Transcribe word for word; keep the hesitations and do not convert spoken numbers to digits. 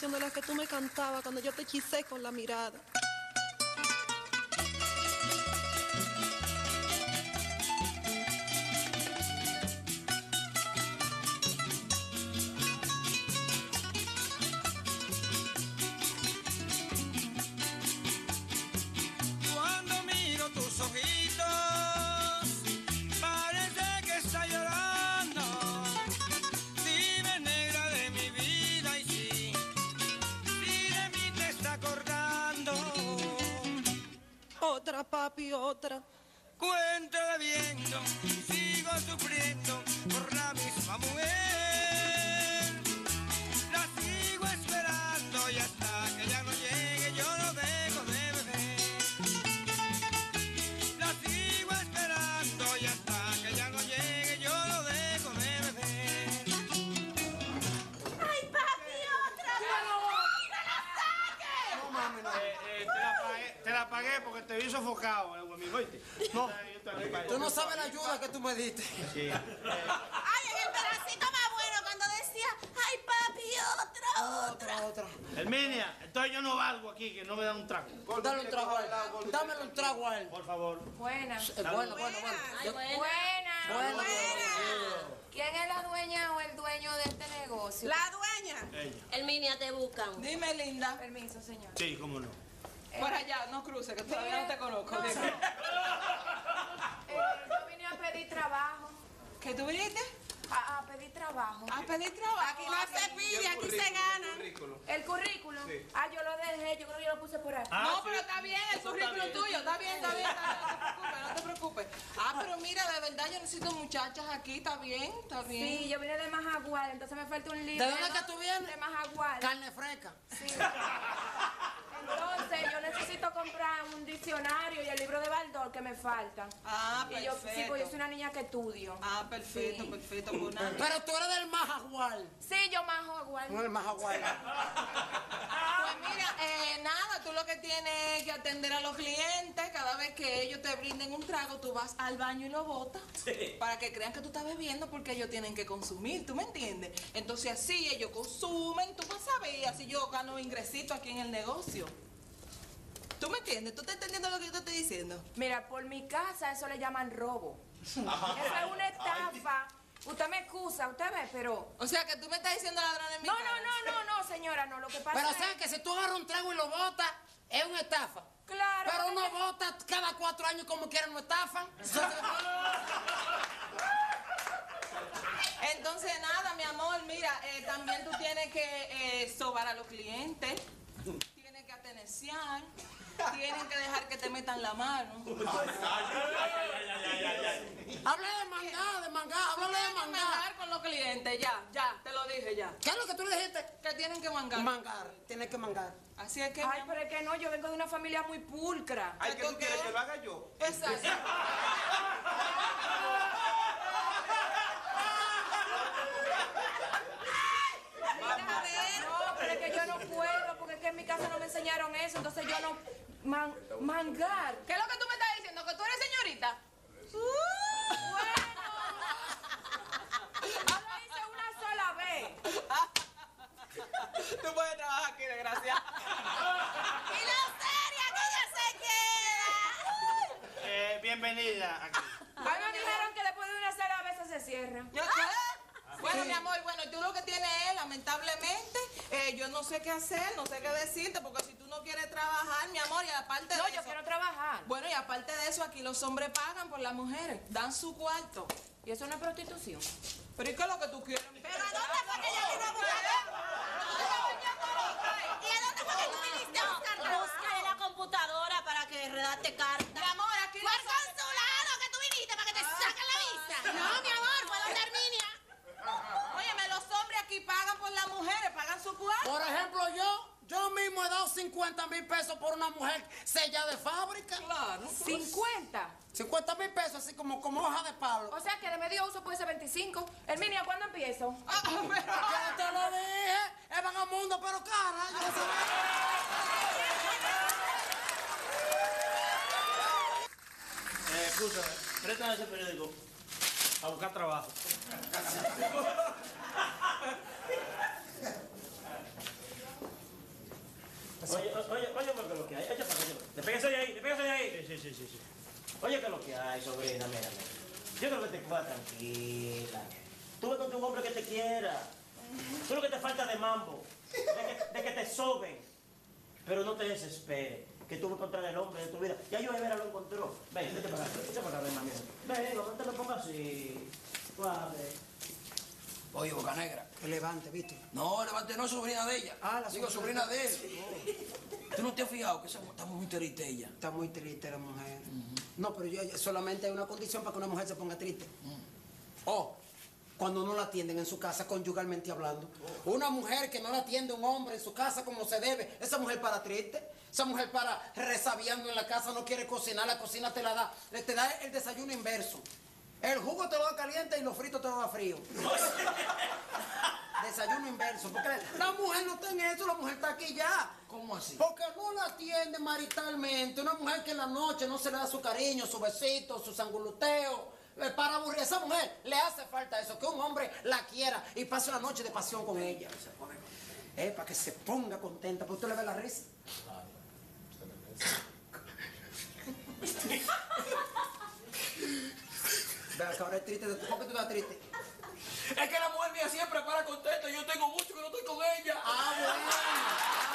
canción de la que tú me cantabas cuando yo te hechicé con la mirada. Cuando miro tus ojitos, parece que está llorando. Dime, negra de mi vida, y sí, si de mí te está acordando. Otra, papi, otra. Cuéntale viendo, sigo sufriendo por la misma mujer. La sigo esperando y hasta que ya no llegue yo no dejo de beber. La sigo esperando y hasta que ya no llegue yo no dejo de beber. ¡Ay, papi, otra! ¡Ay, no la saques! No, mami, no. Eh, eh, te, la pagué, te la pagué porque te vi sofocado, eh, amigo, ¿oíste? No. Yo te la pagué. Tú no sabes la ayuda que tú me diste. Sí. Ay, en el pedacito más bueno cuando decía, ¡ay, papi, otra, otra! Otra, otra. Herminia, entonces yo no valgo aquí, que no me dan un trago. Dale un trago a él. Dámelo un trago a él. Por favor. Buenas. Eh, Bueno, bueno, bueno. Ay, Yo- buena. Buenas. Bueno, ¿Quién es la dueña o el dueño de este negocio? La dueña. Ella. Herminia, te buscan. Dime, linda. Permiso, señor. Sí, cómo no. Por allá, no cruce, que todavía no te conozco. No, Dime. Eh, yo vine a pedir trabajo. ¿Qué tú viniste? A, a pedir trabajo. A pedir trabajo. Aquí no se pide, aquí se gana. ¿El currículum? Ah, yo lo dejé, yo creo que yo lo puse por ahí. Ah, No, sí. pero está bien, el Eso currículum está bien. tuyo, está bien, está bien, está bien, no te preocupes, no te preocupes. Ah, pero mira, de verdad yo necesito muchachas aquí, está bien, está bien. Sí, yo vine de Majagual, entonces me falta un libro. ¿De dónde que tú vienes? De Majagual. Carne fresca. Sí. Entonces, yo necesito comprar un diccionario y el libro de Baldor que me falta. Ah, Y yo, sí, perfecto. porque yo soy una niña que estudio. Ah, perfecto, Sí. perfecto, pues nada. Pero tú eres del Majagual. Sí, yo Majagual. No el Majagual. Pues mira, eh, nada, tú lo que tienes que atender a los clientes, cada vez que ellos te brinden un trago, tú vas al baño y lo botas para que crean que tú estás bebiendo porque ellos tienen que consumir, ¿tú me entiendes? Entonces así ellos consumen, tú vas a ver, y así yo gano ingresito aquí en el negocio. ¿Tú me entiendes? ¿Tú estás entendiendo lo que yo te estoy diciendo? Mira, por mi casa eso le llaman robo. Eso es una estafa. Usted me excusa, usted ve, pero... O sea, que tú me estás diciendo ladrón en mi No, cara. no, no, no, no, señora, no. Lo que pasa Pero es... sabes que si tú agarras un trago y lo botas, es una estafa. Claro. Pero porque- uno bota cada cuatro años como quieran, no estafan. Entonces, nada, mi amor, mira, eh, también tú tienes que eh, sobar a los clientes, tienes que ateneciar, tienes que dejar que te metan la mano. Habla de mangá, de mangá, háblale de Tienes que mangá. mangar con los clientes, ya, ya, te lo dije ya. ¿Qué es lo que tú le dijiste? Que tienen que mangar. Mangar, tienes que mangar. Así es que... Ay, pero es que no, yo vengo de una familia muy pulcra. Ay, que tú quieres que lo haga yo. Exacto. Mira, a ver. No, pero es que yo no puedo, porque es que en mi casa no me enseñaron eso, entonces yo no... Man, mangar. ¿Qué es lo que tú me estás diciendo? ¿Que tú eres señorita? Bueno. Yo lo hice una sola vez. Tú puedes trabajar aquí, desgraciada. ¡Y la serie que ella se queda! Eh, bienvenida aquí. A mí me dijeron que después de una sola vez se cierra. ¿Yo qué? Bueno, mi amor, bueno, tú lo que tienes es, lamentablemente, eh, yo no sé qué hacer, no sé qué decirte, porque si tú no quieres trabajar, mi amor, y aparte No, de yo eso... quiero trabajar. Bueno, y aparte de eso, aquí los hombres pagan por las mujeres, dan su cuarto. Y eso no es prostitución. Pero ¿y qué es lo que tú quieres? ¿Pero a dónde fue que ella vino a buscar? ¿Y a dónde fue que tú viniste a buscar trabajo? Busca en la computadora para que redacte carta. Mi amor, aquí ¿Fue al consulado que tú viniste para que te saquen la visa? No, mi amor, fue donde Herminia. Óyeme, los hombres aquí pagan por las mujeres, pagan su cuarto. Por ejemplo, yo, yo mismo he dado cincuenta mil pesos por una mujer sellada de fábrica. Claro. ¿cincuenta? cincuenta mil pesos, así como, como hoja de palo. O sea que de medio uso puede ser veinticinco. Herminia, ¿cuándo empiezo? Ah, pero... Ya te lo dije, es vagamundo, pero cara. Yo Eh, escúchame, préstame ese periódico a buscar trabajo. pasó? Oye, oye, oye, ¿qué es lo que hay? Echa para acá, oye. Despégase de ahí, despégase de ahí. Sí, sí, sí, sí. Oye, ¿qué es lo que hay, sobrina? Mira, mira. Yo creo que te quedas tranquila. Tú ves con un hombre que te quiera. Tú lo que te falta de mambo, de que, de que te soben. Pero no te desesperes, que tú vas a encontrar el hombre de tu vida. Ya yo Vera lo encontró. Ven, vete para acá, vete para acá, ven, mami. Ven, no te lo pongas así. Suave. Oye, Boca Negra. Que levante, ¿viste? No, Levante no es sobrina de ella. Ah, la Digo, sobrina. sobrina de él. ¿Tú no te has fijado que esa- está muy triste ella? Está muy triste la mujer. No, pero yo, yo- solamente hay una condición para que una mujer se ponga triste. O cuando no la atienden en su casa, conyugalmente hablando. Una mujer que no la atiende un hombre en su casa como se debe, esa mujer para triste. Esa mujer para resabiando en la casa, no quiere cocinar, la cocina te la da. Te da el desayuno inverso. El jugo te lo da caliente y los fritos te lo da frío. Desayuno inverso. Porque la mujer no está en eso, la mujer está aquí ya. ¿Cómo así? Porque no la atiende maritalmente. Una mujer que en la noche no se le da su cariño, su besito, su sanguluteo. eh, Para aburrir a esa mujer le hace falta eso, que un hombre la quiera y pase una noche de pasión con ella. Eh, para que se ponga contenta. ¿Por usted le ve la risa? Vea que ahora es triste. ¿Por qué tú estás triste? Es que la mujer mía siempre para contenta. Yo tengo mucho que no estoy con ella. Ah, bueno.